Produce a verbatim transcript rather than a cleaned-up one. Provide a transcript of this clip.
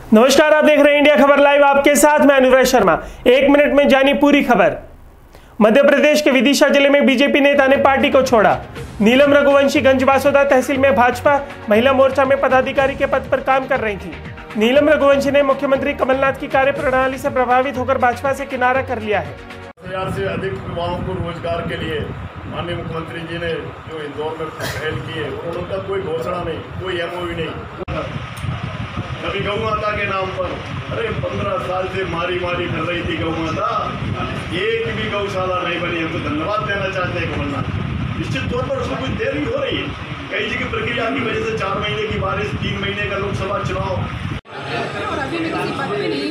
नमस्कार, आप देख रहे हैं इंडिया खबर लाइव। आपके साथ मैं अनुराग शर्मा। एक मिनट में जानी पूरी खबर। मध्य प्रदेश के विदिशा जिले में बीजेपी नेता ने पार्टी को छोड़ा। नीलम रघुवंशी गंजबासौदा तहसील में भाजपा महिला मोर्चा में पदाधिकारी के पद पर काम कर रही थी। नीलम रघुवंशी ने मुख्यमंत्री कमलनाथ की कार्यप्रणाली से प्रभावित होकर भाजपा से किनारा कर लिया है। हजार से अधिक युवाओं को रोजगार के लिए माननीय मुख्यमंत्री जी ने जो इंदौर में पहल की है, और उनका कोई घोषणा नहीं, कोई एमओयू नहीं। कभी गौ माता के नाम पर अरे पंद्रह साल से मारी मारी कर रही थी गौ माता, एक भी गौशाला नहीं बनी। हमको धन्यवाद देना चाहते हैं कमलनाथ। निश्चित तौर पर उसमें कुछ देरी हो रही है, कई जगह प्रक्रिया की वजह से चार महीने की बारिश, तीन महीने का लोकसभा चुनाव। और अभी मैं किसी पद पे नहीं